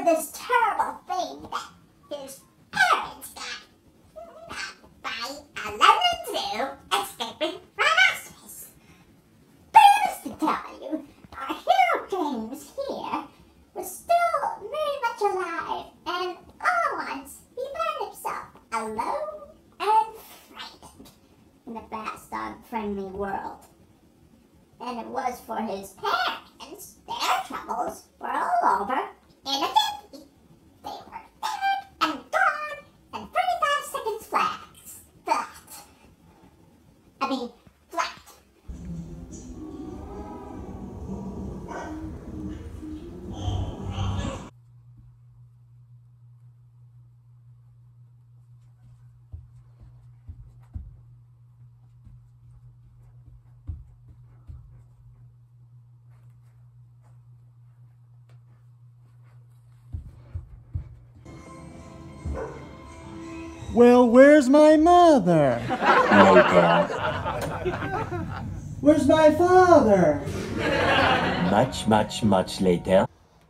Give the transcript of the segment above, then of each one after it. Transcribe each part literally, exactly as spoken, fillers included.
of this terrible thing that his parents got by a London Zoo escaping rhinoceros. But honest to tell you, our hero James here was still very much alive, and all at once he found himself alone and frightened in a vast, unfriendly world. And it was for his parents, their troubles were all over in a jiffy. They were dead and gone and thirty-five seconds flat. Flat. I mean, flat. Well, where's my mother? Later. Where's my father? Much, much, much later.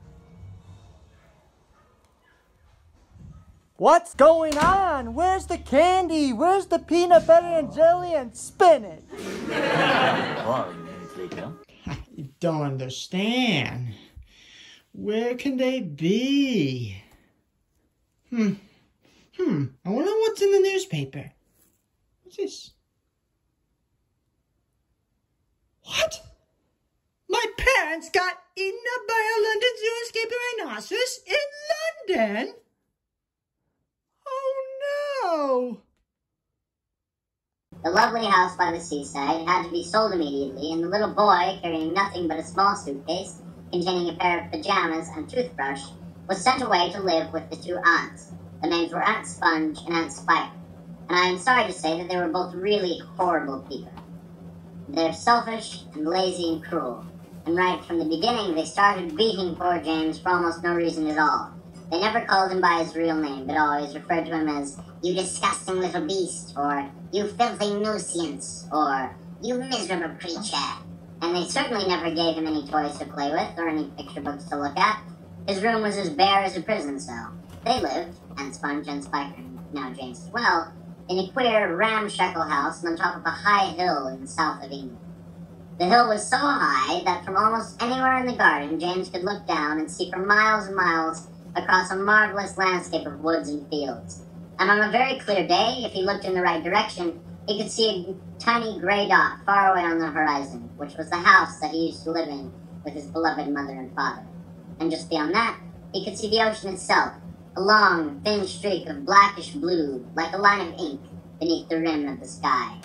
What's going on? Where's the candy? Where's the peanut butter and jelly and spinach? Four minutes later. You don't understand. Where can they be? Hmm. Hmm. I wonder what's in the newspaper. What's this? What? My parents got eaten up by a London Zoo escaping rhinoceros in London? Oh no! The lovely house by the seaside had to be sold immediately, and the little boy, carrying nothing but a small suitcase containing a pair of pajamas and toothbrush, was sent away to live with the two aunts. The names were Aunt Sponge and Aunt Spiker, and I am sorry to say that they were both really horrible people. They're selfish and lazy and cruel, and right from the beginning they started beating poor James for almost no reason at all. They never called him by his real name, but always referred to him as, "You disgusting little beast," or "You filthy nuisance," or "You miserable creature." And they certainly never gave him any toys to play with, or any picture books to look at. His room was as bare as a prison cell. They lived, and Sponge and Spiker, now James as well, in a queer, ramshackle house on top of a high hill in the south of England. The hill was so high that from almost anywhere in the garden, James could look down and see for miles and miles across a marvelous landscape of woods and fields. And on a very clear day, if he looked in the right direction, he could see a tiny gray dot far away on the horizon, which was the house that he used to live in with his beloved mother and father. And just beyond that, he could see the ocean itself, a long, thin streak of blackish blue, like a line of ink, beneath the rim of the sky.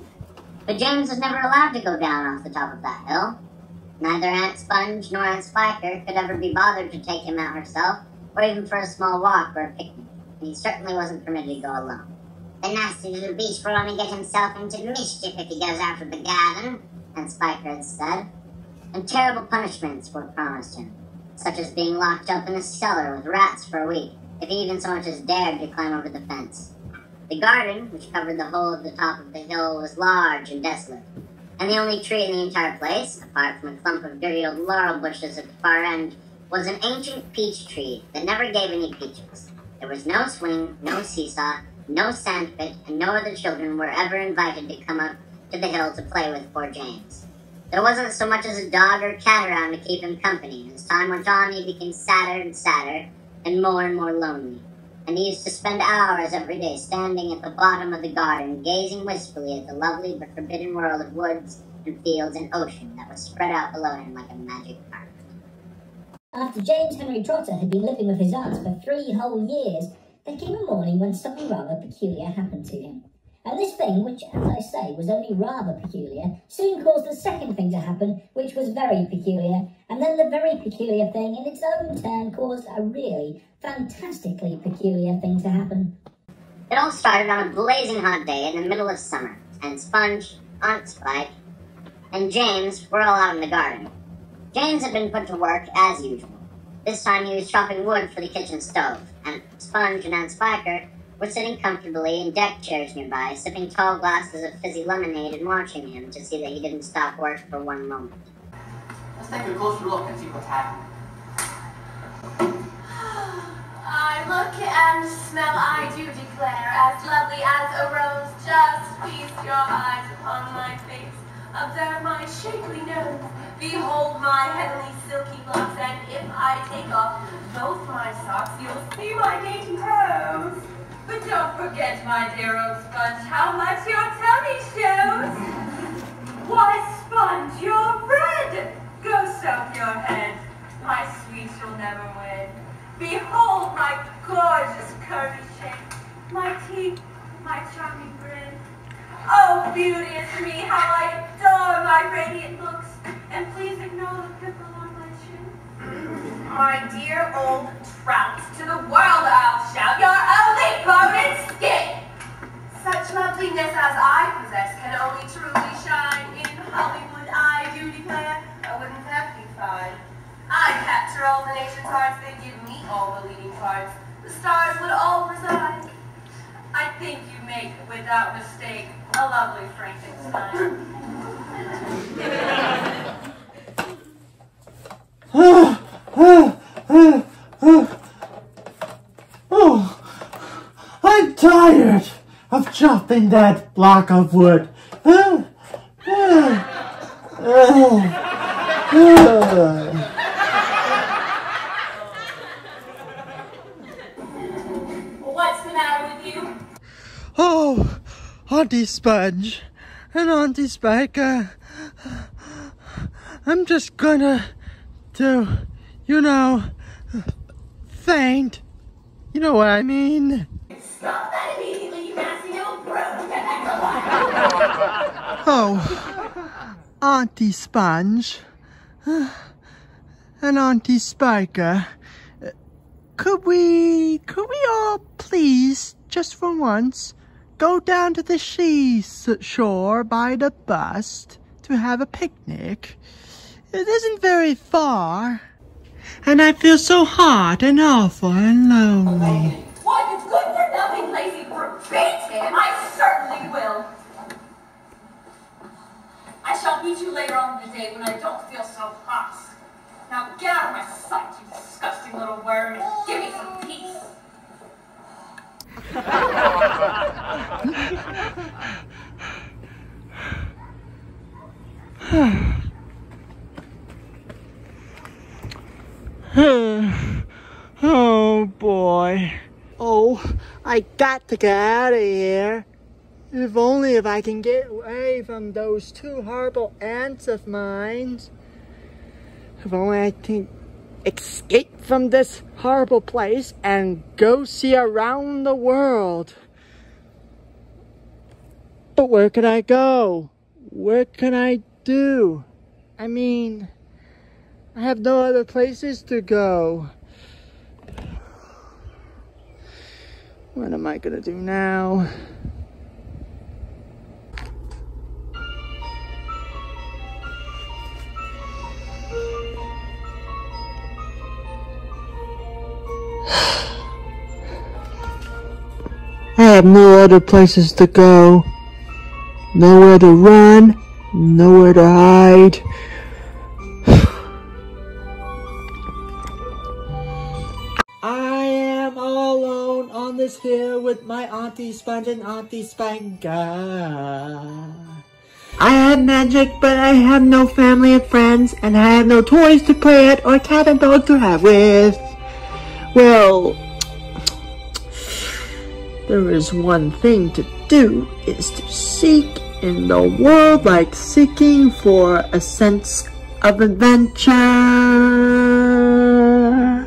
But James was never allowed to go down off the top of that hill. Neither Aunt Sponge nor Aunt Spiker could ever be bothered to take him out herself, or even for a small walk or a picnic, and he certainly wasn't permitted to go alone. "The nasty little beast will only get himself into mischief if he goes out of the garden," Aunt Spiker had said, and terrible punishments were promised him, such as being locked up in a cellar with rats for a week, if he even so much as dared to climb over the fence. The garden, which covered the whole of the top of the hill, was large and desolate, and the only tree in the entire place, apart from a clump of dirty old laurel bushes at the far end, was an ancient peach tree that never gave any peaches. There was no swing, no seesaw, no sandpit, and no other children were ever invited to come up to the hill to play with poor James. There wasn't so much as a dog or cat around to keep him company, and as time went on he became sadder and sadder, and more and more lonely. And he used to spend hours every day standing at the bottom of the garden, gazing wistfully at the lovely but forbidden world of woods and fields and ocean that was spread out below him like a magic carpet. After James Henry Trotter had been living with his aunts for three whole years, there came a morning when something rather peculiar happened to him. And this thing, which, as I say, was only rather peculiar, soon caused the second thing to happen, which was very peculiar, and then the very peculiar thing, in its own turn, caused a really fantastically peculiar thing to happen. It all started on a blazing hot day in the middle of summer, and Sponge, Aunt Spike, and James were all out in the garden. James had been put to work as usual. This time he was chopping wood for the kitchen stove, and Sponge and Aunt Spiker were sitting comfortably in deck chairs nearby, sipping tall glasses of fizzy lemonade and watching him to see that he didn't stop work for one moment. Let's take a closer look and see what's happening. look and smell, I do declare, as lovely as a rose. Just feast your eyes upon my face. Observe my shapely nose. Behold my heavenly silky locks. And if I take off both my socks, you'll see my dainty toes. But don't forget, my dear old sponge, how much your tummy shows. Why, sponge, you're red. Go soak your head. My sweet, you'll never win. Behold my gorgeous curvy shape, my teeth, my charming grin. Oh, beauteous me, how I adore my radiant looks, and please ignore the pimple on my chin. My dear old trout, to the world I'll shout, your only bone and skin. Such loveliness as I possess can only truly shine in Hollywood, I do declare. I wouldn't have me fine. I'd capture all the nation's hearts, they'd give me all the leading parts. The stars would all reside. I think you make, without mistake, a lovely Frankenstein. Oh, oh, oh, oh, oh, I'm tired of chopping that block of wood. Oh, oh, oh, oh. What's the matter with you? Oh, Auntie Sponge and Auntie Spiker, I'm just gonna do, you know, faint. You know what I mean? Stop that immediately, you nasty old brute! Get back to life! Oh, Auntie Sponge and Auntie Spiker, could we, could we all please, just for once, go down to the seashore by the bus to have a picnic? It isn't very far, and I feel so hot and awful and lonely. Why, you good-for-nothing lazy brute! Beat him! I certainly will! I shall meet you later on in the day when I don't feel so hot. Now get out of my sight, you disgusting little worm, and give me some peace! Oh boy. Oh, I got to get out of here. If only if I can get away from those two horrible ants of mine. If only I can escape from this horrible place and go see around the world. But where can I go? What can I do? I mean, I have no other places to go. What am I gonna do now? I have no other places to go. Nowhere to run, nowhere to hide. I am all alone on this hill with my Auntie Sponge and Auntie Spiker. I have magic, but I have no family and friends, and I have no toys to play at or cat and dog to have with. Well, there is one thing to do, is to seek in the world like seeking for a sense of adventure.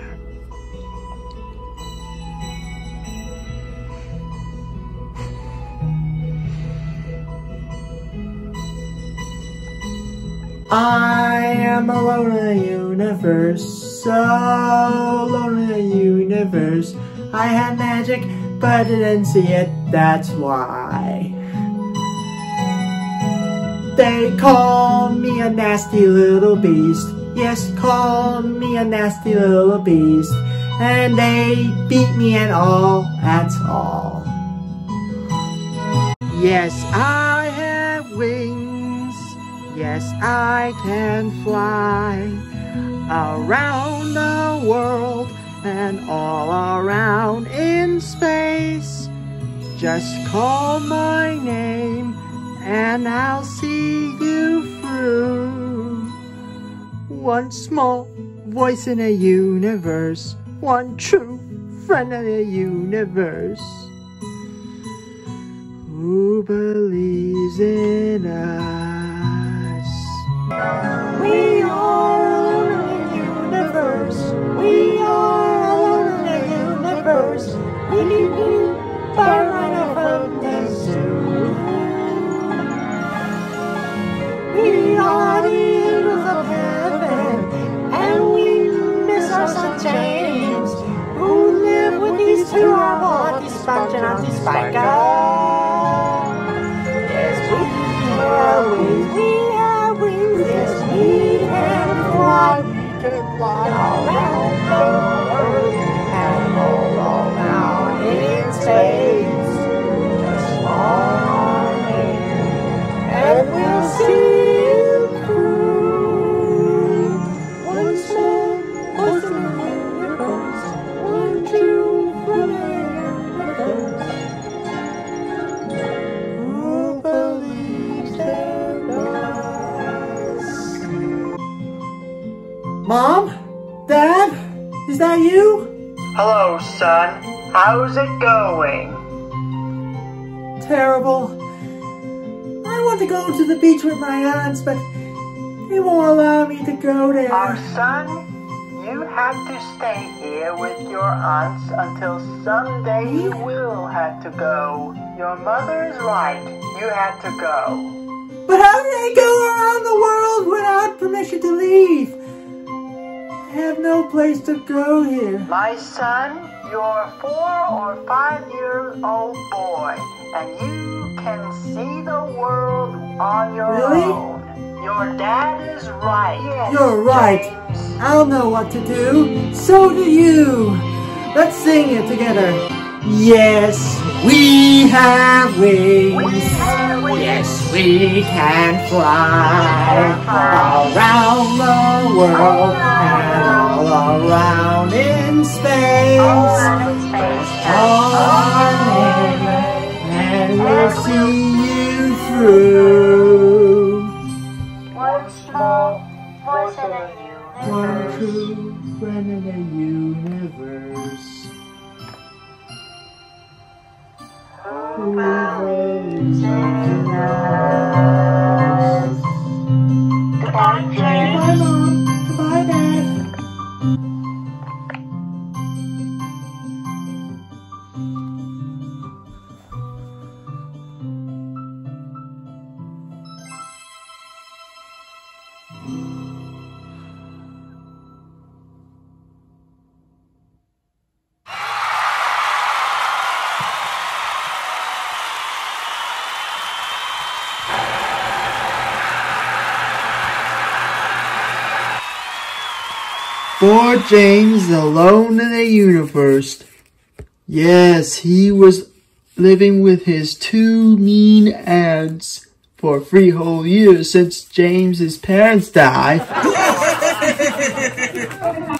I am alone in the universe, so alone in the universe. I have magic, but I didn't see it, that's why. They call me a nasty little beast. Yes, call me a nasty little beast. And they beat me and all, that's all. Yes, I have wings. Yes, I can fly around the world and all around in space. Just call my name and I'll see you through. One small voice in a universe, one true friend in a universe. Who believes in us? We are alone in the universe. We are alone in the universe. We need you by right from the zoo. We are the angels of heaven, and we miss our son James, who live with these two our sponge and Auntie Spiker. Yes, we have wings, we have wings, yes, we can fly, we can fly around the world and all around in space. Just call our name and we'll see you through. One small voice in the universe, one true friend in the universe. Who believes in us? Mom? Dad? Is that you? Hello, son. How's it going? Terrible. I want to go to the beach with my aunts, but they won't allow me to go there. Our son, you have to stay here with your aunts until someday you will have to go. Your mother is right. You have to go. But how do they go around the world without permission to leave? I have no place to go here. My son, you're a four or five year old boy, and you can see the world on your Really? own. Your dad is right. Yes, You're right. James. I'll know what to do. So do you. Let's sing it together. Yes, we have wings. Yes, we can fly around the world and all around in space. Call our name and we'll see you through. One small voice in a One universe. true friend in the universe. Who believes in us? Goodbye, James. Goodbye, Mom. Goodbye, Dad. Poor James, alone in the universe. Yes, he was living with his two mean aunts for three whole years since James's parents died.